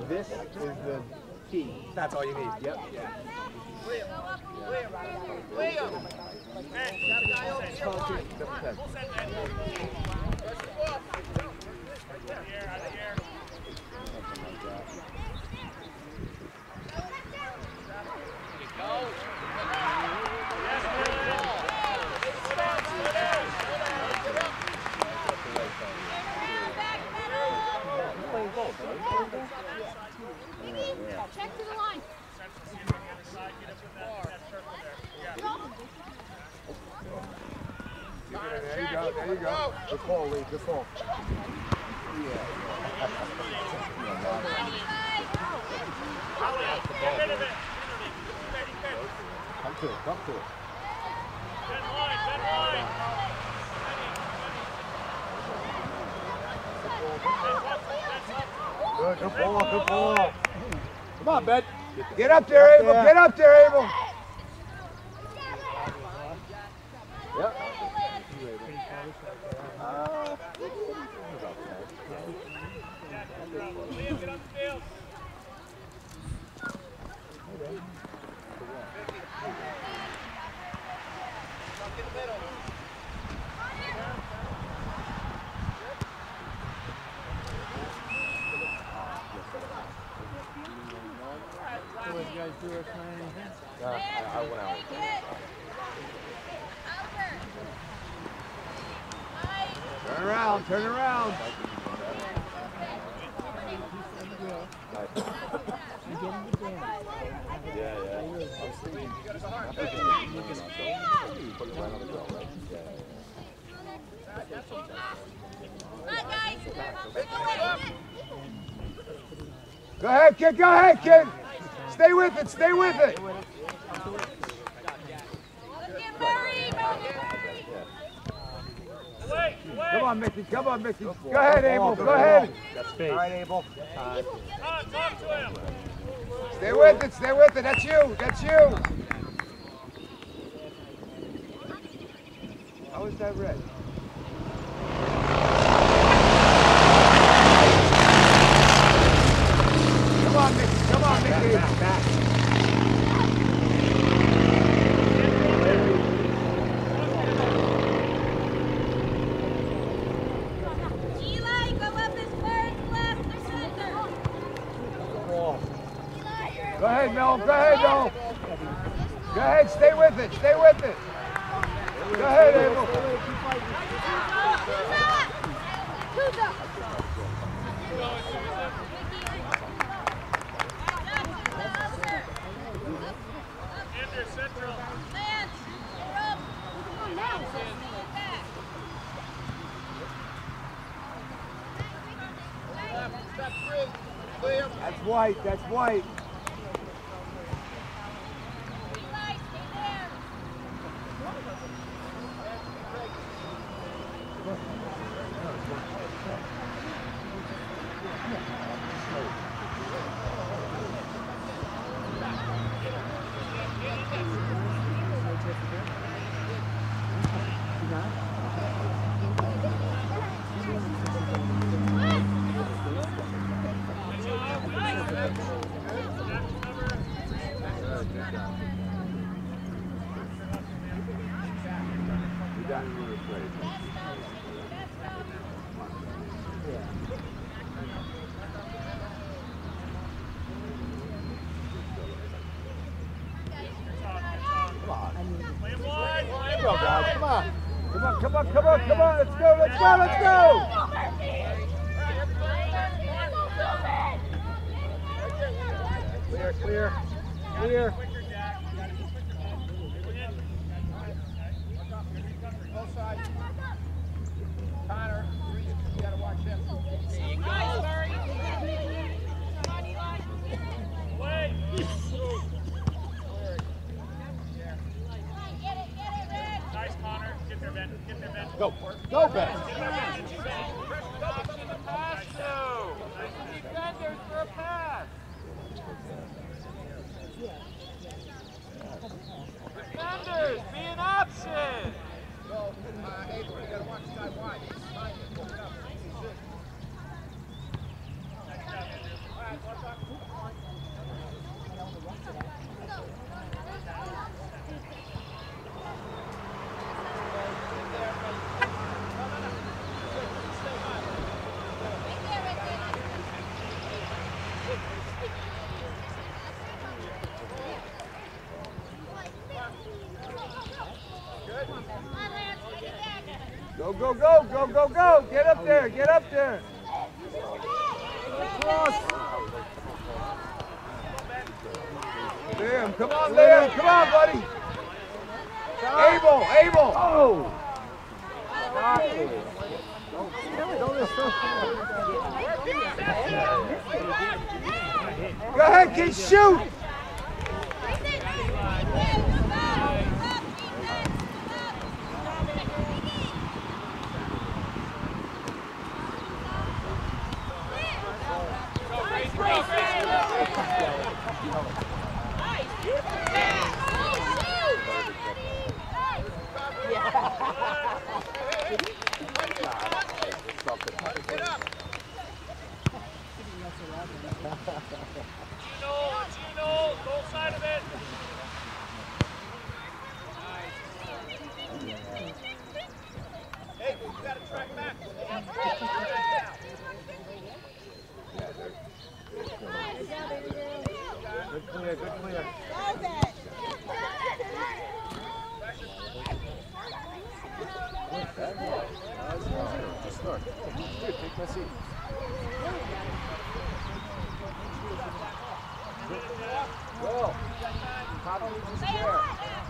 this is the key. That's all you need. Yep. Yeah. William. Check to the line. There you go, there you go. Good ball, Lee, good ball. Come to it, come to it. Good ball, good ball. Come on, Ben. Get up there, Abel. Get up there, Abel. Yep. I went out. Turn around, turn around. Go ahead, kid, go ahead, kid. Stay with it, stay with it. Come on, Mickey, come on, Mickey. Go ahead, Abel, go ahead. That's space. All right, Abel. Talk to him. Stay with it, that's you, that's you. How is that red? Come on, Mickey. Back. Eli, go up as far as left or center. Go ahead, Mel. Go ahead, stay with it. Go ahead, Abel. That's white. Come on, let's go. Clear. Both sides. Connor, you gotta watch him. See you guys, Murray. Come on, Eli. Wait. Get it, Rick. Nice, Connor. Get there, Ben. Go, Ben. Pass to. Defenders for a pass. Defenders, be an option. Well, Abel, you gotta watch the guy wide. Behind it. Pull it up. Easy. All right, Go, go, go, go, go, go. Get up there, get up there. Liam, come on, Liam. Come on, buddy. Abel. Oh! Go ahead, kid, shoot. Gino, goal side of it. Hey, you gotta track back. Good clear, good clear. Just start. Good, take my seat. Well, how do we just chair?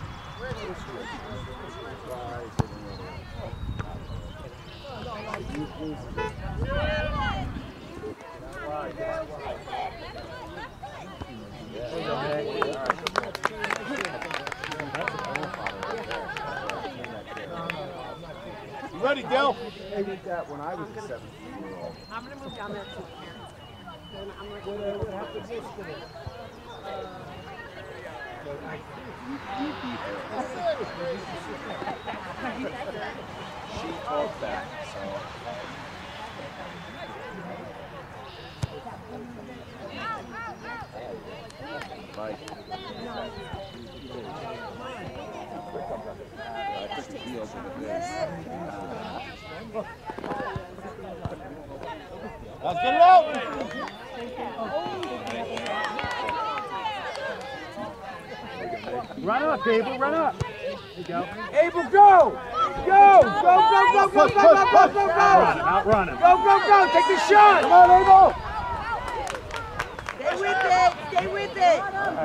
You ready, Dale? I did that when I was a 17-year-old. I'm going to move down there to parents. Then I'm going What happened yesterday? She talked back, so. Mike. I took the deal for this. Let's get it out! Run up, Abel, run up. There you go. Abel, go! Go! Go! Outrun him. Go! Take the shot! Come on, Abel! Stay with it. Stay with it.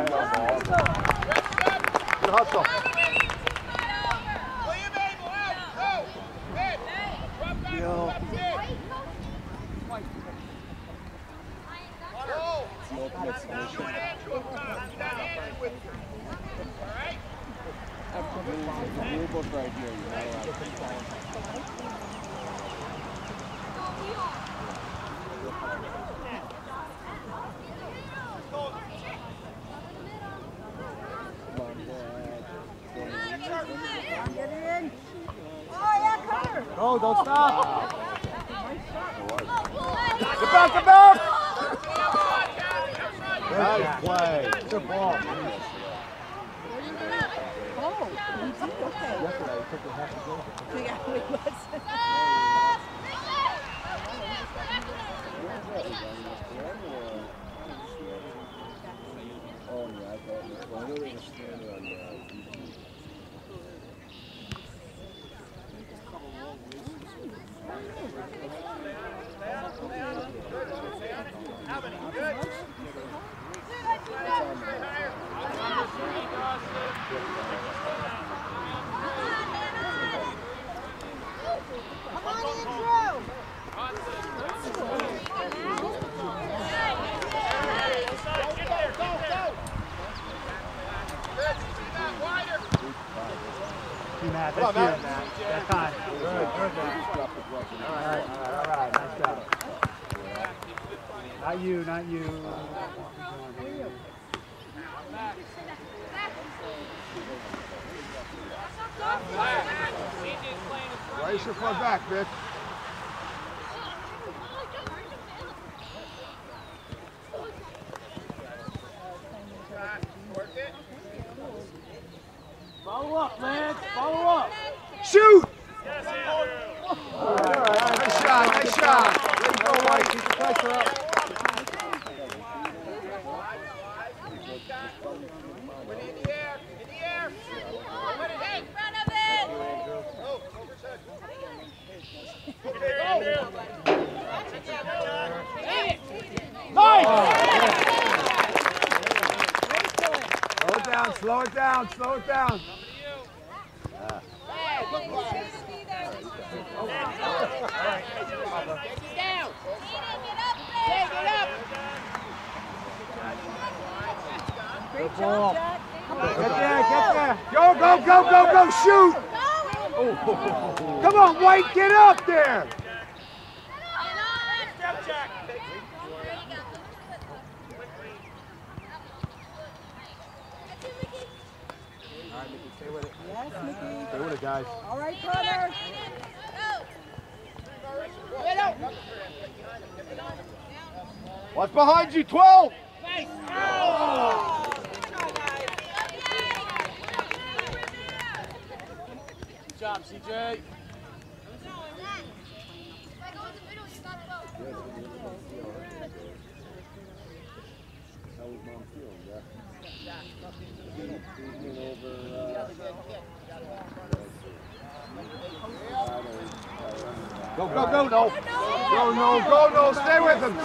Good hustle. William Abel out. Go. Hit. Drop back. Drop it. On hold. You and Andrew up top. You got Andrew with you. All right? The rule book right here. You're not allowed to Get it in. Oh, yeah, cover. Oh, don't stop. Get back! Nice play. Good ball. Oh, he did okay. Yesterday, he took it half a game. Yeah, it was. Oh, yeah, I thought it was. I know they were standing on the Matt, that's you, Matt. That time. Good, Matt. All right, nice job. Not you. Race your front back, Vic. Follow up, man. Follow up. Shoot! Yes, Andrew. All right, nice shot. There you go, White. Keep the pressure up. Win in the air. In the air. Win it. In front of it. Oh, overside. slow it down, slow it down. Great job, Jack. Come on, Get there. Go, shoot. Come on, White, get up there. Stay with it. Yes, Mickey. Stay with it, guys. All right, Connor. What's behind you, 12? Nice. Good job, CJ. Go, no. Go, no, stay with him,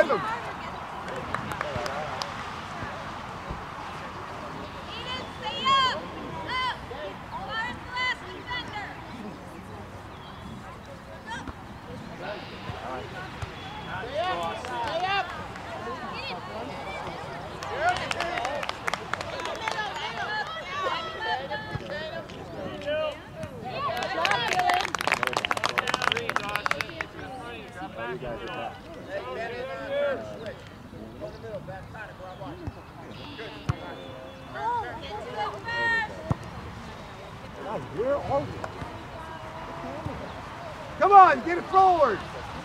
Come on, get it forward.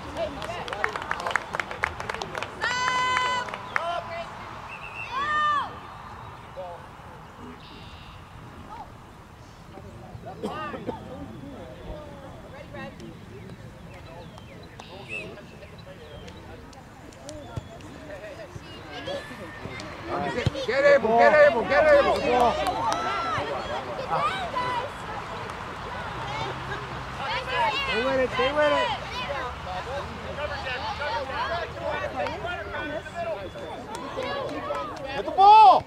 Get able. Stay with it. Get the ball!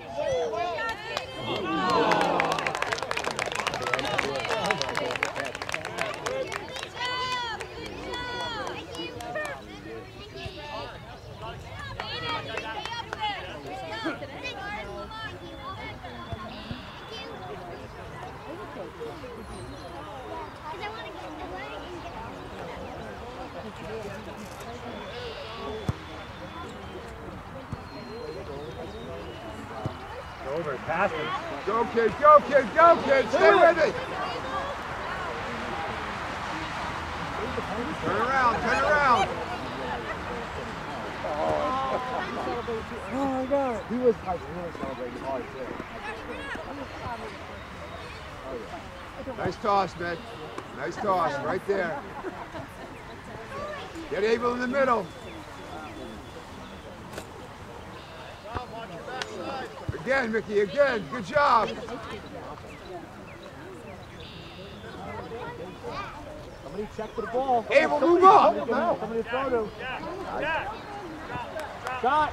Over, pass it. Go, kid, stay with it. Turn around. Oh my God. He was celebrating hard too. Nice toss, man. Nice toss, right there. Get Abel in the middle. Again, Mickey, again. Good job. Somebody check for the ball. Abel, move up. Somebody throw to. Shot.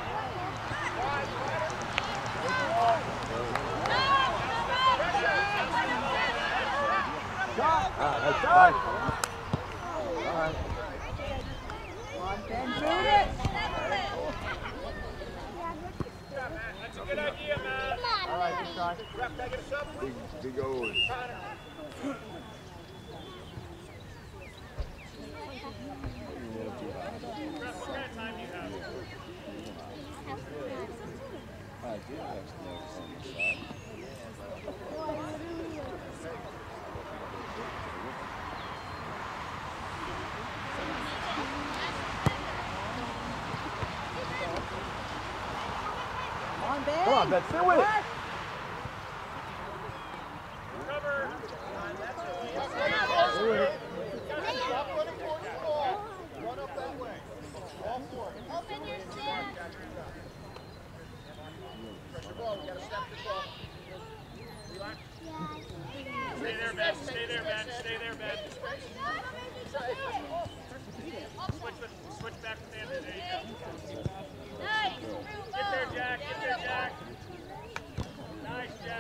Shot. All right. Come on, Ben, shoot it. That's a good idea, man. All right, good try. Ref, take it a sub. Big O's. Ref, what kind of time do you have? Come on, Ben. Come on, Ben, stay with it. Cover. Stay with it. Stop running towards the ball. Run up that way. All four. Open your stand. Pressure ball. We got to step the ball. Stay there, Ben. Stay there, Ben. Stay there, Ben. Switch back to Anthony. There you go. Nice. Get there, Jack. Get there, Jack. Nice, Jack.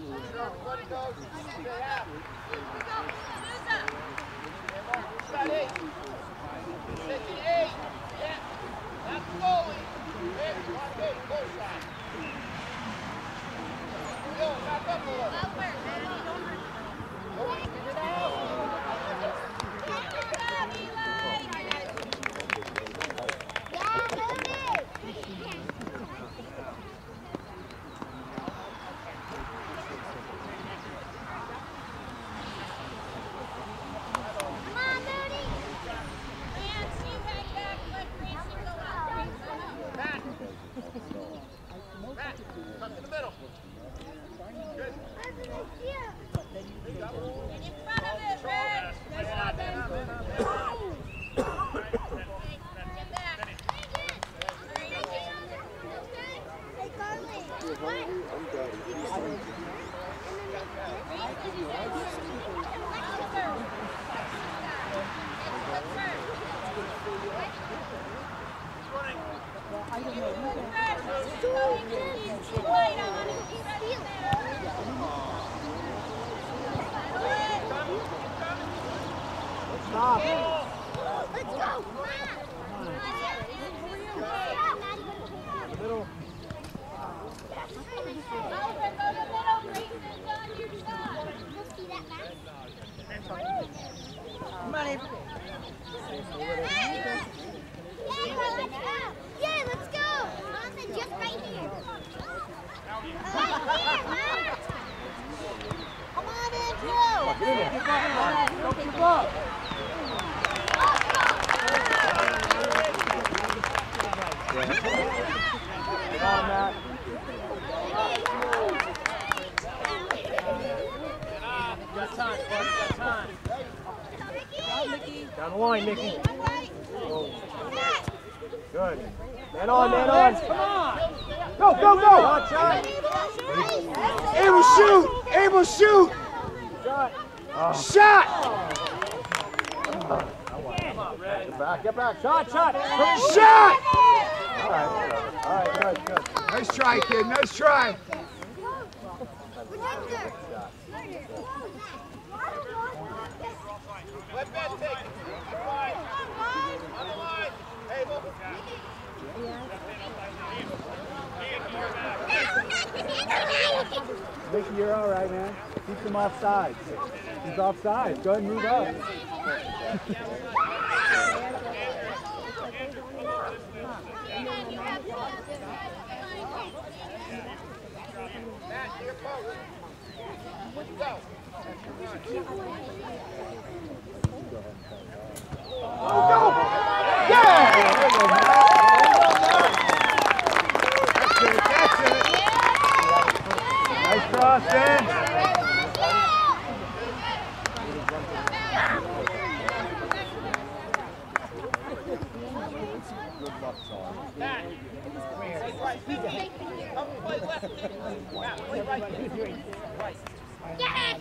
Everybody knows. Stay out. Got 8. Taking 8. Yeah. That's the goalie. Hey, watch 8. Close shot. Yo, back up a little. Get it out. Stop. Let's go. Middle. Come on, Avery. Yeah, let's go. Jonathan, just right here. Come on, Andrew. Get in there. Don't keep up. Come on, Matt. Got time, buddy. Got time. Down the line, Mickey. Good. Man on, man on. Come on. Go, go, go. Shot, shot. Able shoot. Able shoot. Shot. Shot. Get back, get back. Shot, shot. Shot. All right, good, good. Nice try, kid. Nice try. Let Ben take it. On the line. Abel. Mickey, you're all right, man. Keep him off sides. He's off sides. Go ahead and move up. Matt, to your post. Go. Oh, go. Yeah. That's it. That's it. Nice cross, Ben. Matt. Come play left. Matt, play right. Right. Yes.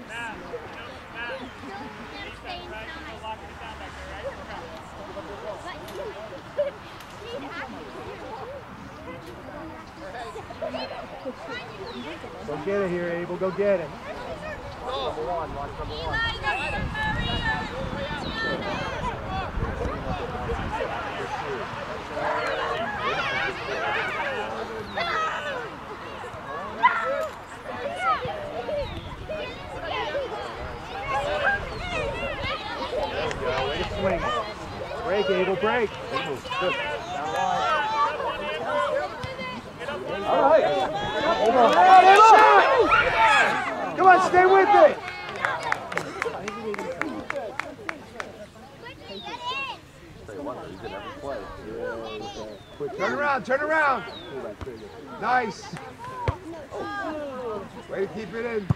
Go get it here, Abel. Go get it. Number 1, watch number 1. Way to swing. Break, Abel, break. Good. All right. Shot. Come on, stay with it. Turn around, turn around. Nice. Way to keep it in.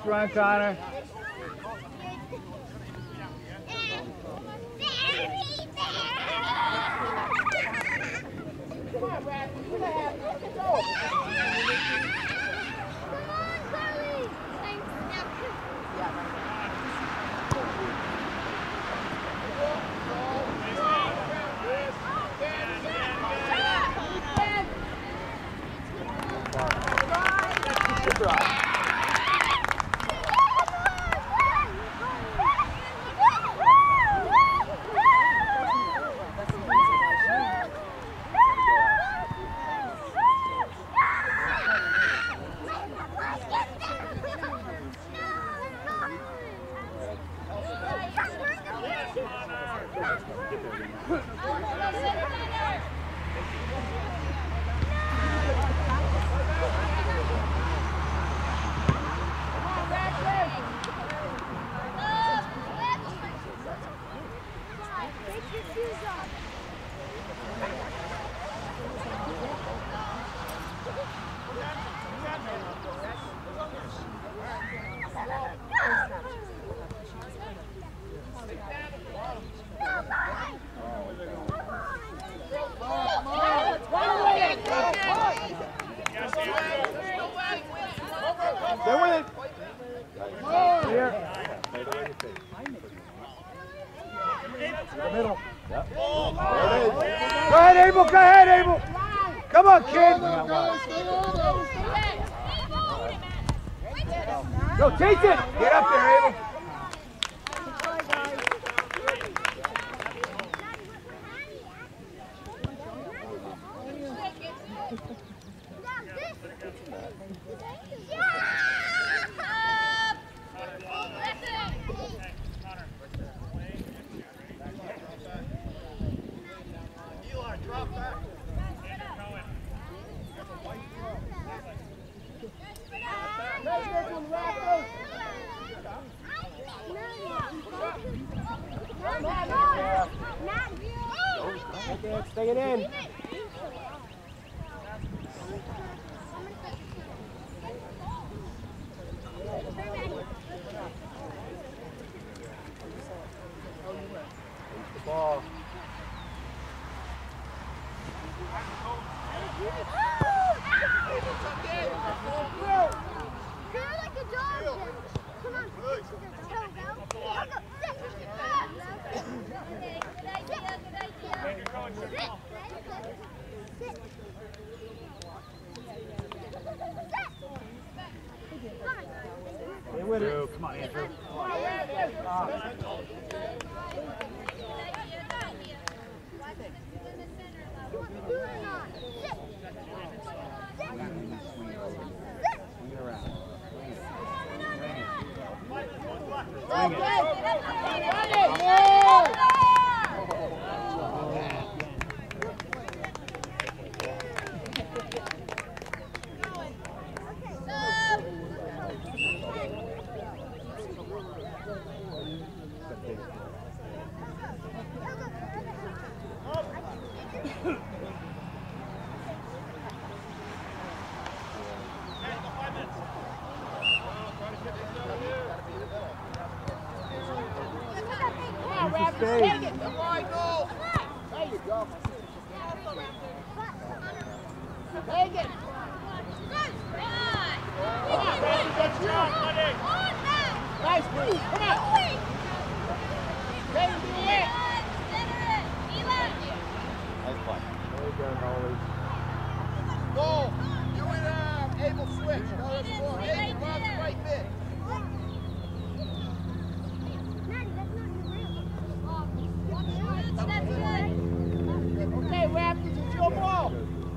run, Connor. Come on, Brad. We're gonna have it. Go. Stay with it. Here. The middle. Yep. Go ahead, Abel. Go ahead, Abel. Come on, kid. Go, chase it. Get up there, Abel. Stay it in. The ball. They're like a dog. Come on, push it. Go, go. Stay with it. Come on, Andrew. Take it. Come on, go. There you go. Take it. Nice move. Come on. Take it. Nice play. There you go, Holly. Go. You and Abel switch. No, that's four. Abel, run the right mid. Okay, Raptors, it's your ball.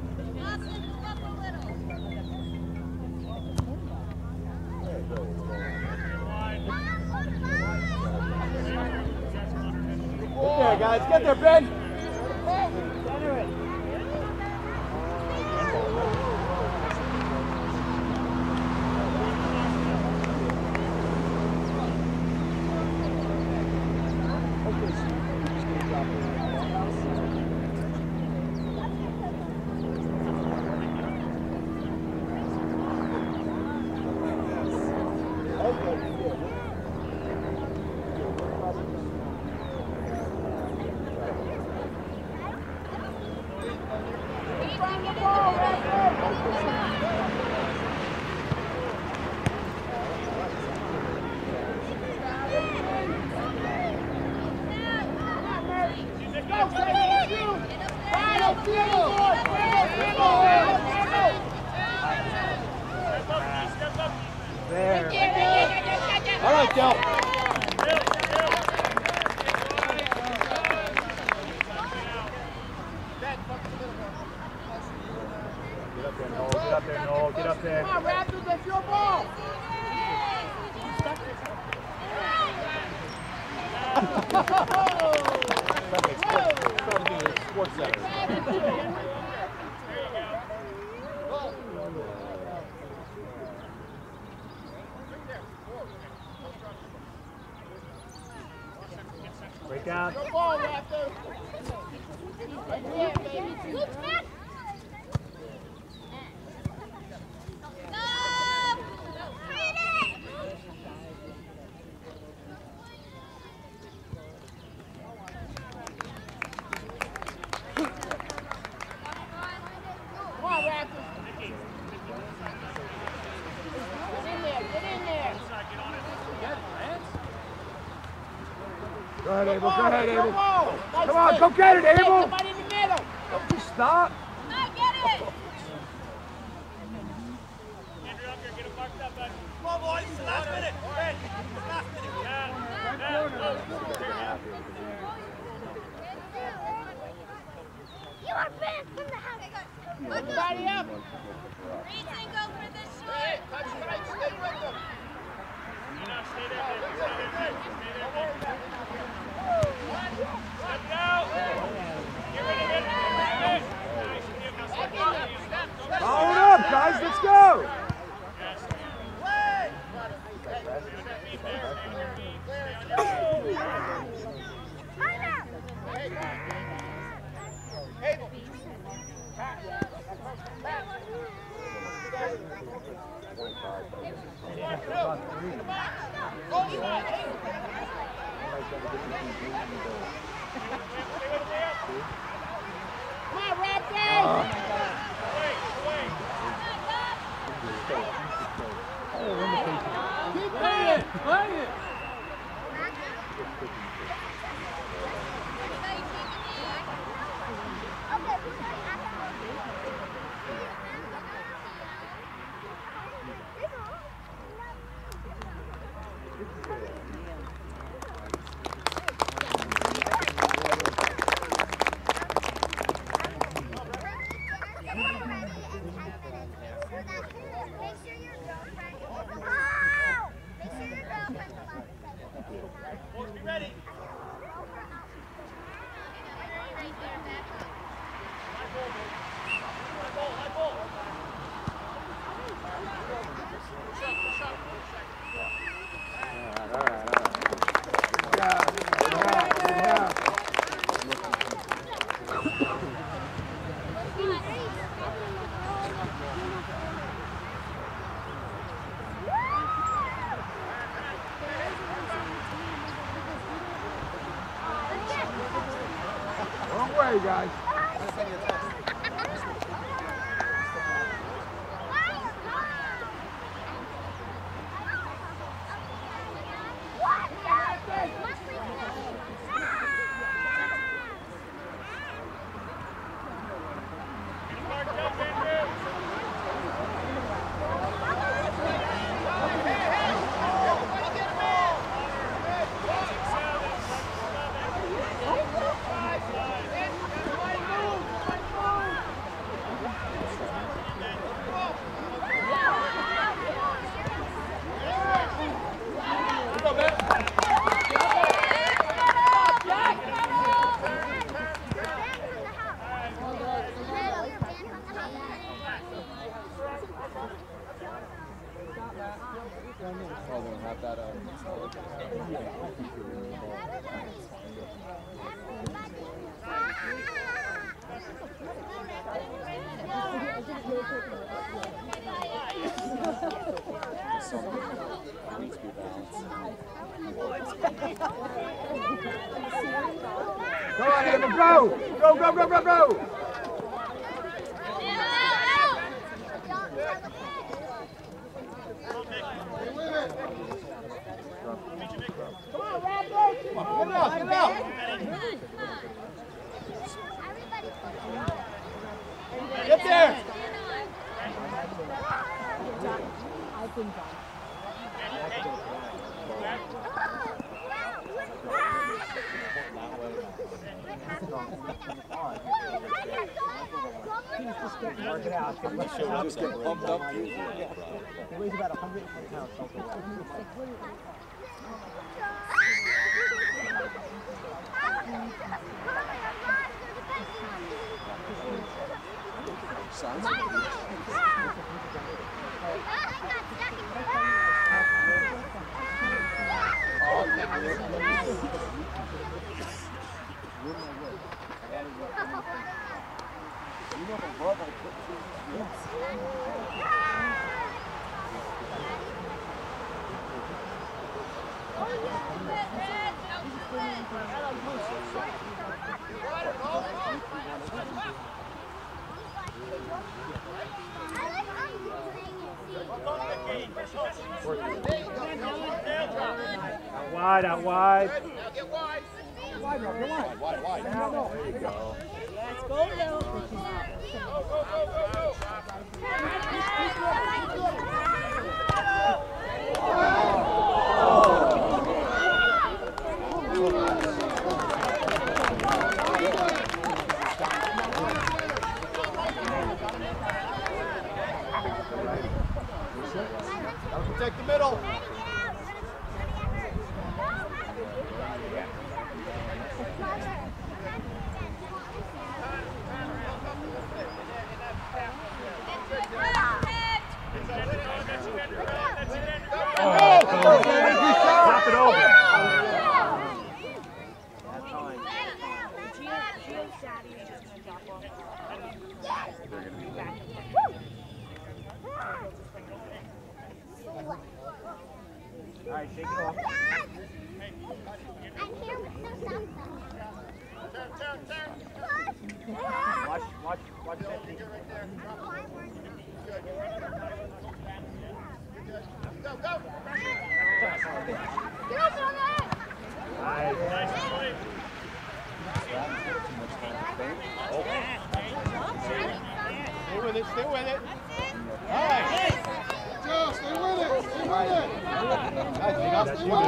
Get there, guys. Get there, Ben. Okay. There. All right, Del. Get up there, Noel. Get up there, Noel. Get up there. Come on, Raptors, that's your ball. Sports Center. Break out. Good ball, Raptors. Right there, baby. Come on, Raptors. Get in there, get in there. Go ahead, Abel. Go ahead, Abel. Nice Come on, play. go get it, Abel. Somebody in the middle. Don't you stop. I get it! Andrew, up here, get him marked up, bud. Come on, boys. It's the last minute. Red. Last minute. You are banned from the house. Everybody up. Reed and go for the Hey, short. touch right. Stay with them. You know, stay there, baby. Stay there, baby. Stay there, baby. Step it out. Get ready, get ready, get ready. Nice, Jim. Now step up. Follow it up, guys. Let's go. Yes. Play. Stay on your feet, man. Stay on your feet. Stay on your feet. Abel. Come on, Raptors! Keep playing! Play it! Be ready. Wrong way, guys. Go on, Abel, go! Go, go, go, go, go! Come on, Raptors! Get it out, get it out! Everybody's Right there. Work it out. Just get pumped up. He weighs about 110 pounds. Sounds Out wide. Now get wide. wide. There you go. Let's go, Bill. Protect the middle. Flop it over. All right, shake it off. I'm here with no sound. Watch that thing. Go, go. Nice. Stay with it. All right. Joe, stay with it. That's you.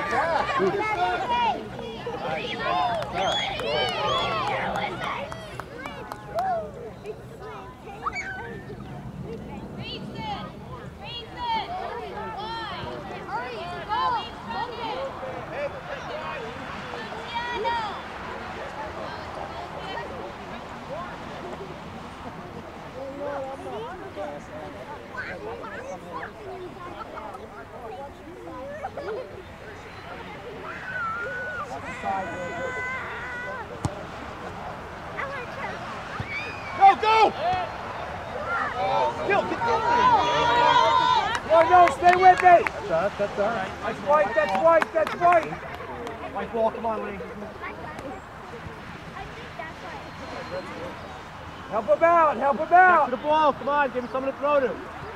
Go! Gil, get down! Oh, no, stay with me! That's all right. That's white! White ball, come on, Lee. Help him out! Back to the ball, come on, give him something to throw to.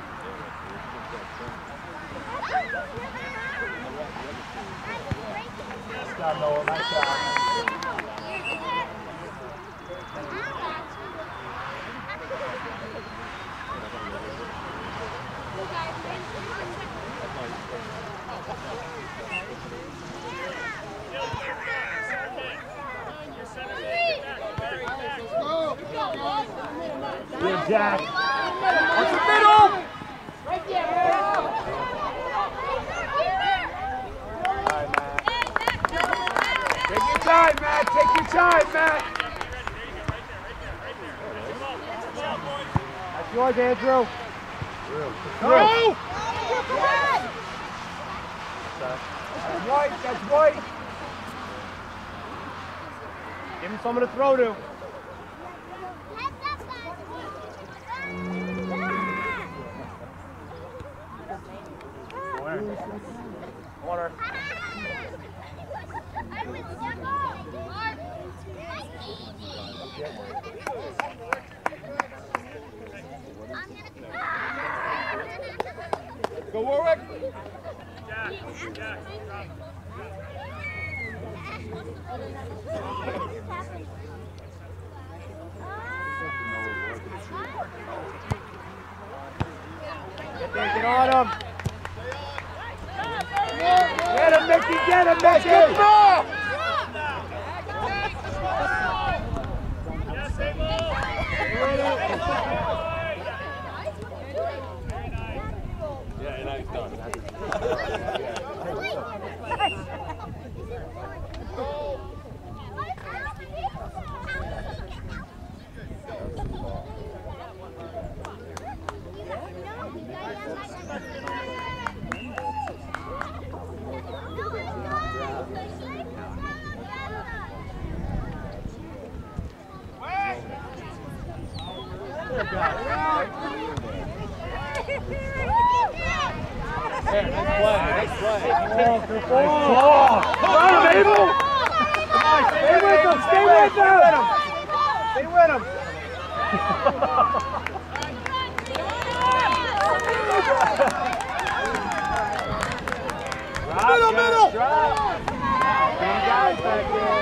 Nice job, Noah, nice job. Good, Jack. What's the middle? Right there. Take your time, Matt. That's yours, Andrew. Go! That's white. Give him something to throw to. Corner. Go, Warwick. get him, Mickey! Good ball! Yes, they will. Yeah, and I'm done. Nice play. Good ball! Run him, Abel! Come on, stay with him! Stay with him! Stay with him! Middle! Ten guys back there.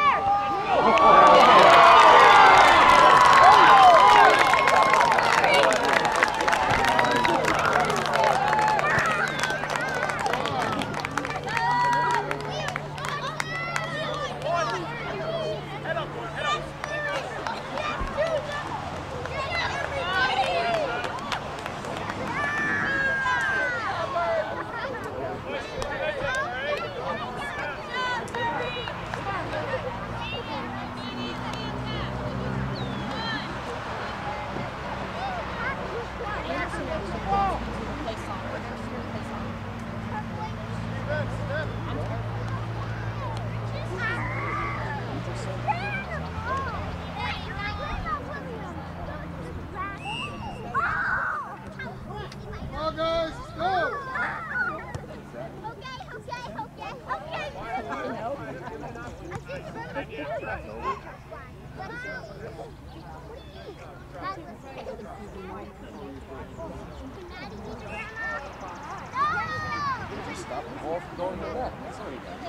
Stop the ball from going to the net. That's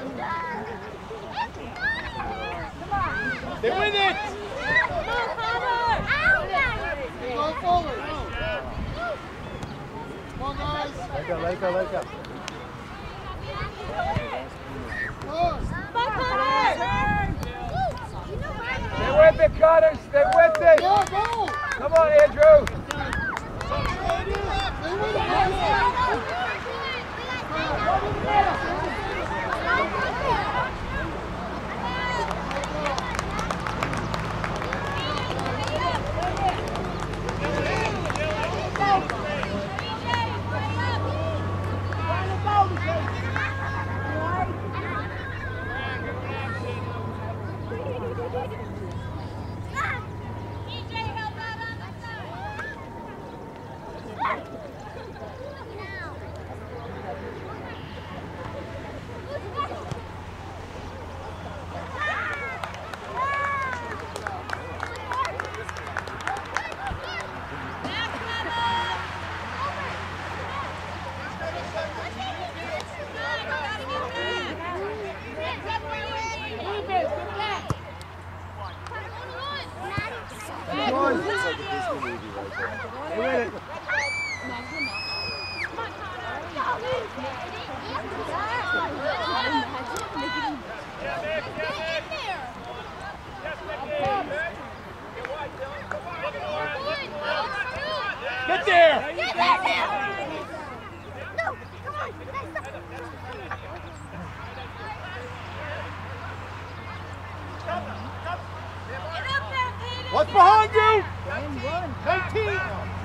They win it! Go forward. Come on, guys. Let go. Stay with it, Cutter. Stay with it. Go. Come on, Andrew. Get there! What's behind you? 19.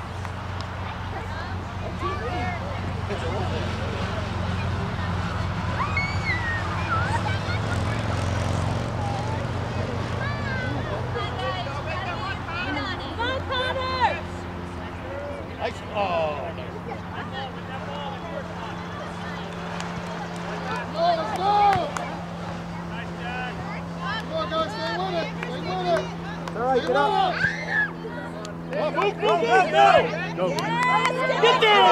Nice. Oh. Let's go. Come on, guys, stay with it. All right, get up. Move. Go. Get there!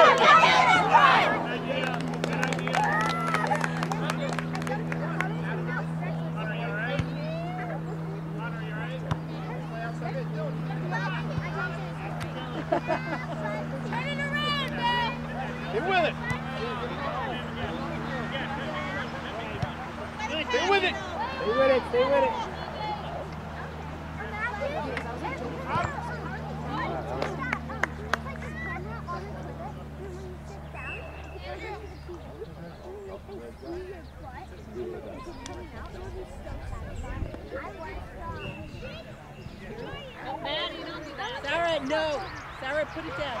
Get with it. it, stay with it. Sarah, no. Sarah, put it down.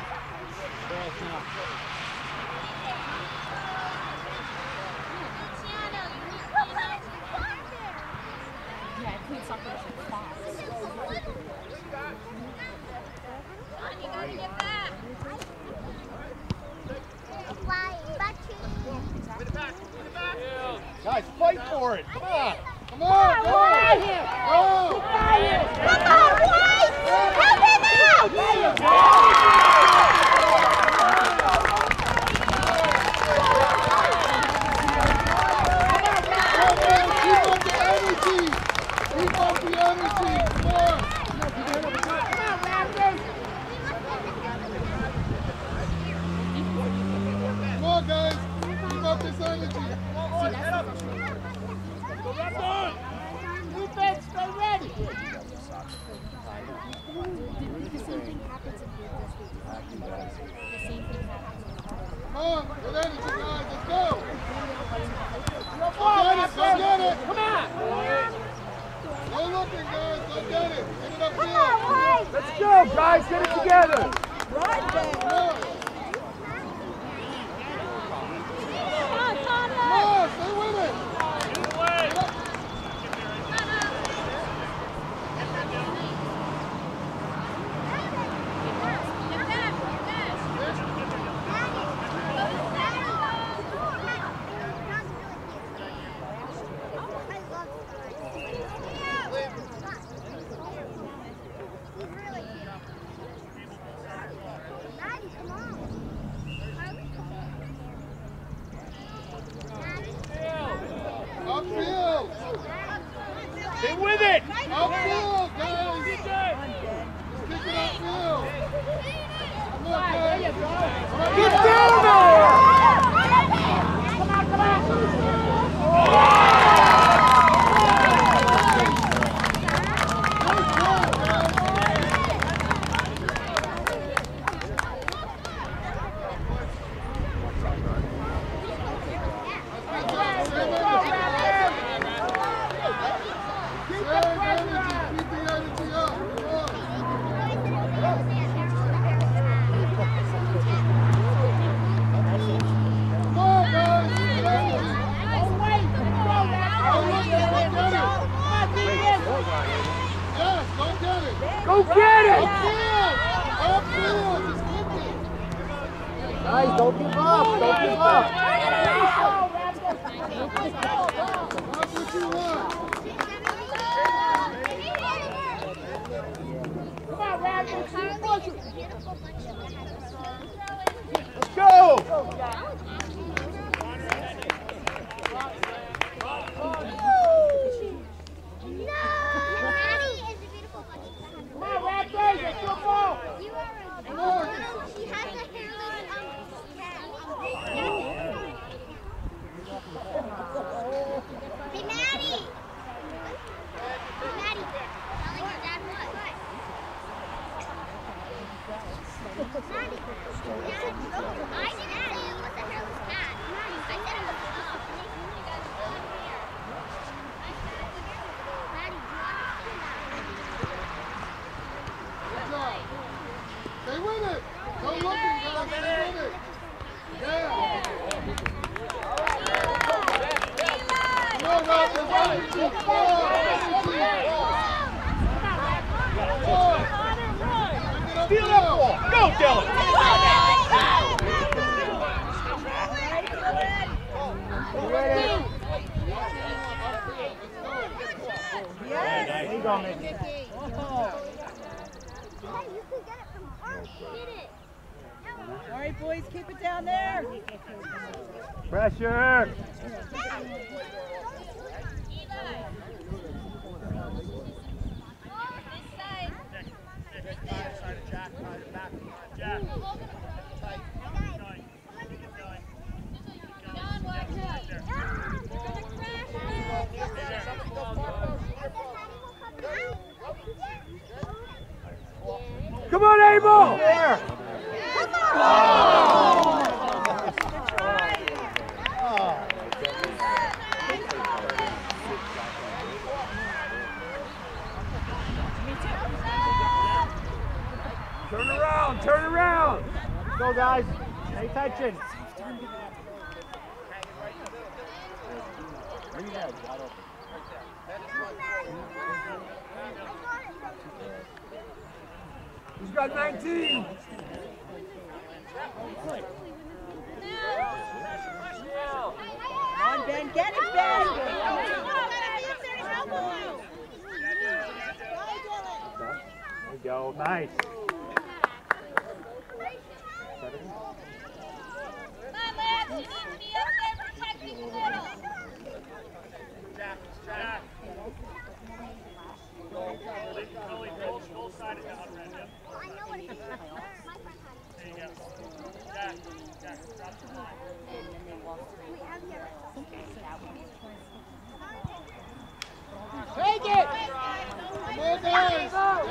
Yeah, I played soccer with fast. You gotta get back. Guys, fight for it. Come on. Come on. Go. Go. Come on, boys! Help him out! Keep up the energy. Keep up the energy. Come on. Come on, guys. Keep up this energy. Defense, stay ready! The same thing happens if you the same thing happens. Come on. Good energy, guys. Let's go. Go get it. Come on! No looking, guys. Go get it. Get it Come on, upfield. boys! Let's go, guys, get it together. Right there. Come on. Come on. Stay with it. Get up. Upfield. Stay with it. Upfield, guys. Just kick it upfield. Come on, guys. Get down there. Go get it! Upfield. Just kick it. Guys, don't give up. Don't give up. That's what you want. Let's go! Hey, Maddie! Maddie, tell me your dad what. Maddie, I didn't say it was a hairless cat. I said it was up. Maddie, do you understand that? Good job. Stay with it. Go looking, guys. Stay with it. Yeah. Come on, Raptors. Energy. Come on. Energy. Come on. Steal that ball. Go, Dylan. There you go, man. Hey, you could get it from Arch. Get it. All right, boys, keep it down there. Pressure. John, watch out. Come on, Abel! There! Turn around, turn around! Let's go, guys. Pay attention. Who's got 19? Come on, Ben, get it, Ben! There you go, nice. You need to be up there protecting the middle. Jack. Billy, full side of the unread, yep. I know what it is. There you go. Jack, drop the line. Take it! Come on, guys!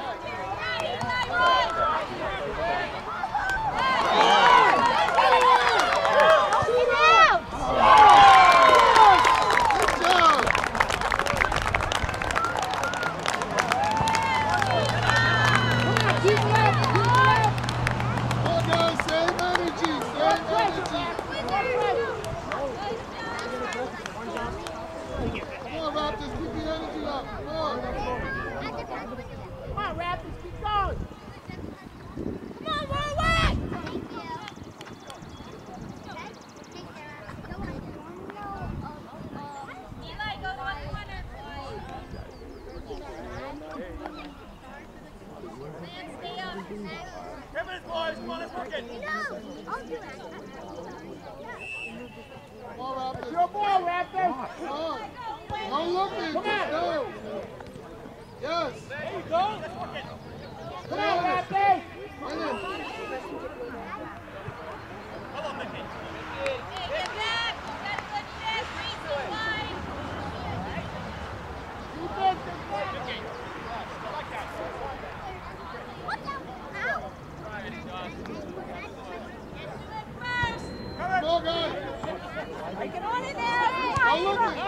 Your ball, Raptors! Come on. Don't look at it. Just go. Yes. There you go. Come on, Raptors! Win it. Come on, Mickey. Hey, get back! You got a good chance. Read the line. Come on, guys. Get on in there! Don't look at it.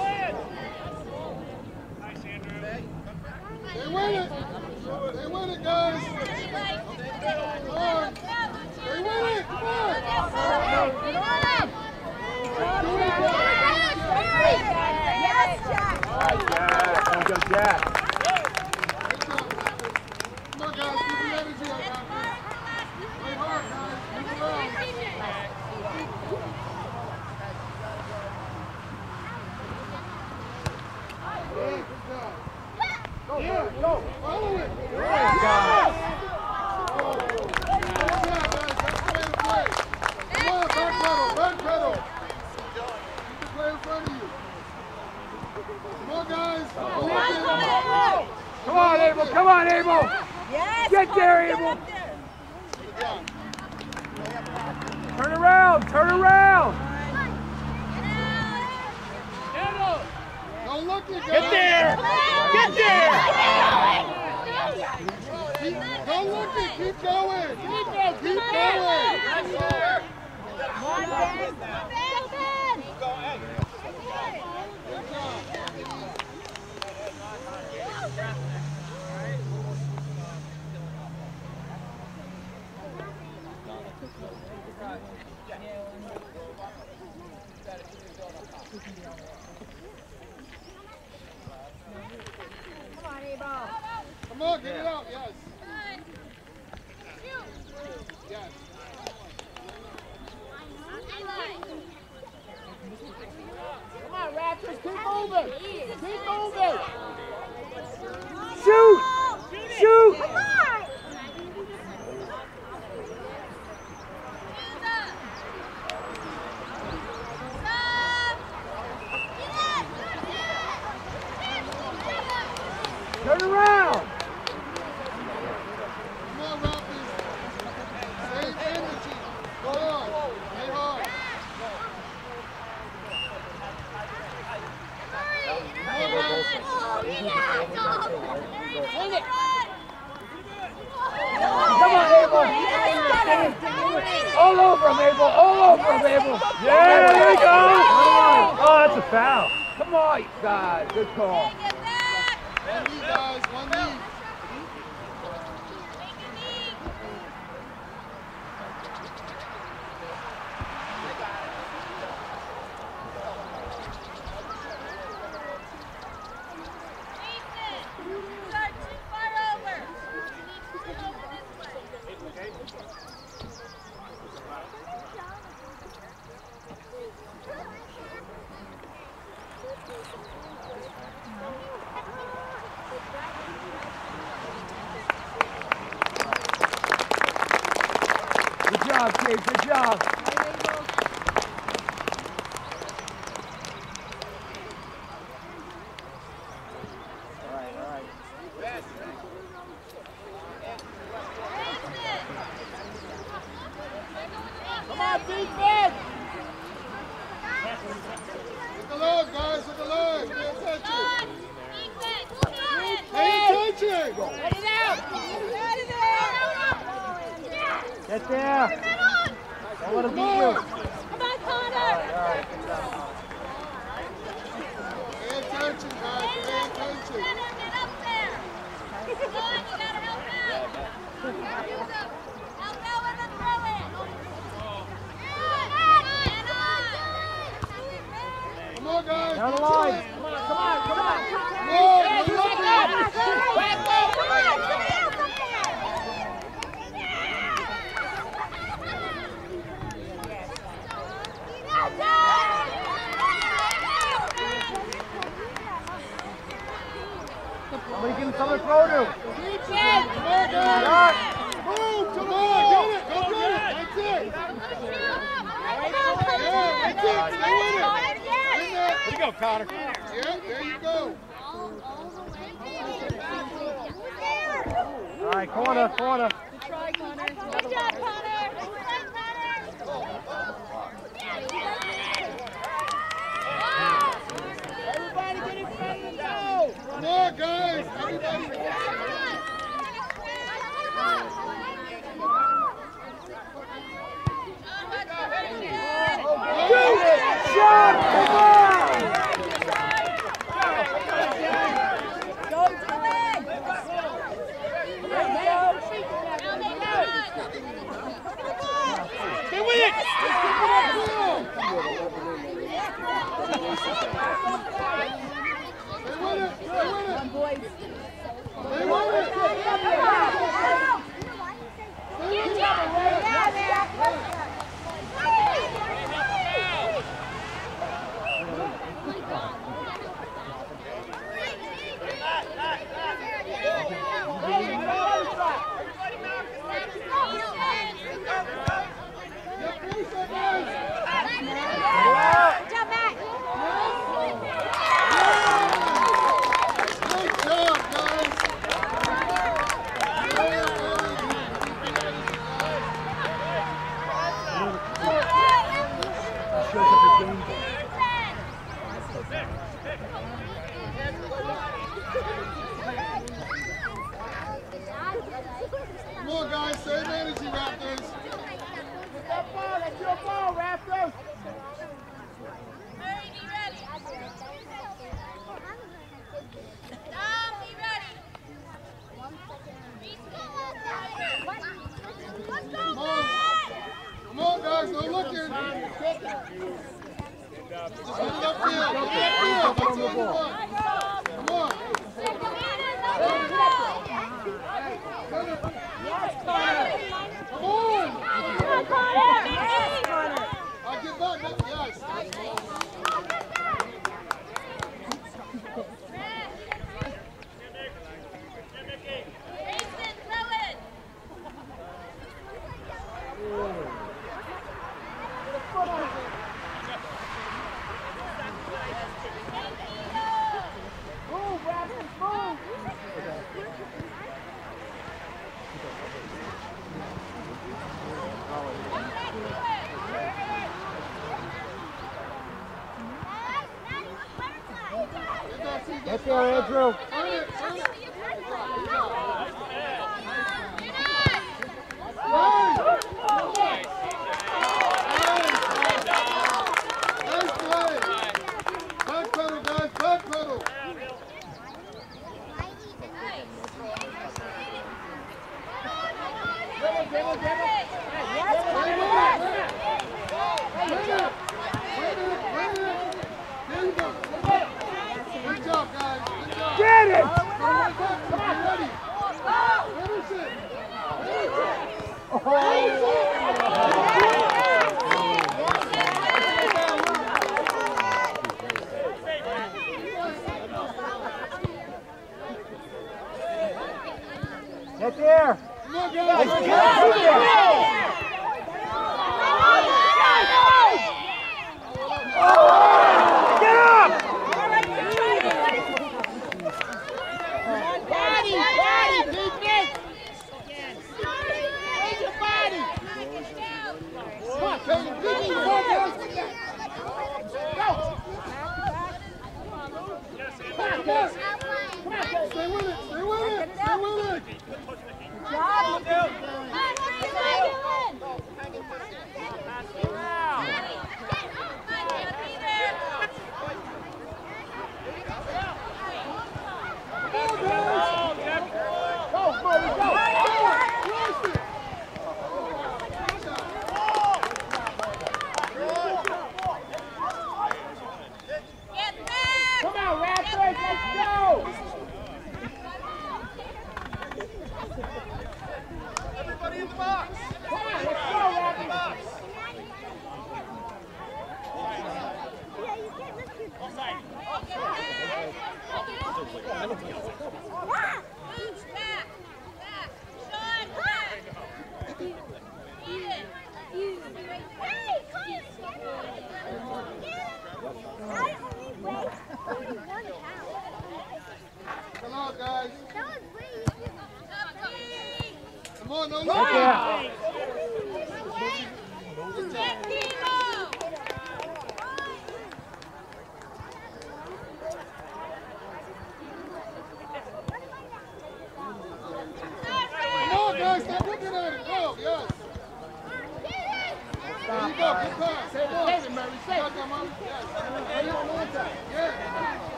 Nice, Andrew. They win it. They win it, guys. Come on. They win it. Come on. Yes, Jack! All right, Jack. Let's go, Jack. Come on, guys. Keep the energy up. Play hard, guys. Move around. Good job. Go, go. Follow it. Good guys. Back pedal. Keep the play in front of you. Come on, guys. Come on, Abel. Come on, Abel. Yes! Get there, Abel. Turn around. Turn around. Don't look at guys. Get there. Get there. Don't look at. Keep going. Keep going. Come on, Ben! Good job. Come on, get it out. Yes. Yes. Come on, Raptors. Keep moving. Keep moving. Shoot. Shoot. Come on! Turn around. Come on, Raptors. Same energy. Go on. Play hard. Come on, guys. Hang it. All over him, Abel. All over him, Abel. Yeah, there we go. Oh, that's a foul. Come on, guys. Good call. One lead, guys. One lead. Good job, Kate. Good job. Come on, defense! Look alive, guys. Look alive. Pay attention. Pay attention. Get it out. Get it out. Get there. Don't let him beat you. Come on, Connor. Pay attention, guys. Pay attention. Come on, guys. Down the line. Come on, come on, come on. Come on, Come Somebody give him something to throw to. Come on, guys. Move. Come on. Get it. Go get it. That's it. Yeah, that's it. Stay with it. In there. There you go, Connor. Yeah, there you go. All right, corner, corner. Good try, Connor. Good job, Connor. Everybody get in front of the goal. Come on, guys. Everybody. Shot! Come on! Go to the leg. Stay with it. Come on, guys. Save energy, Raptors. Get that ball. That's your ball, Raptors. Hurry, be ready. Tom, be ready. Come on. Come on, guys. No looking. Just put it upfield. Put it upfield. That's all you want. Come on. Yes, Connor. Come on. Come on, Connor. Connor. I'll get back. Yes. Mason, throw it. Move, Raptors, move. Get there, Andrew. Turn it. Turn it. Nice. dribble. Hey, Good job, guys. Good job. Get it! Come on, ready. Finish it. Get there! Come on, guys. Get up! body, defense. Raise your body. Come on, Kevin. Come on, guys. Go. Come on, guys. Stay with it. Stay with it. Stay with it. Come on, Raptors, let's go! Everybody in the box. Come on, let's go, Raptors! Come on, guys. Come on, no Get look. there! Come on, guys. Stop looking at it. Go, yes. There you go. Good pass. Save it, Murray, save it. Got that, Murray. Yes. Yes.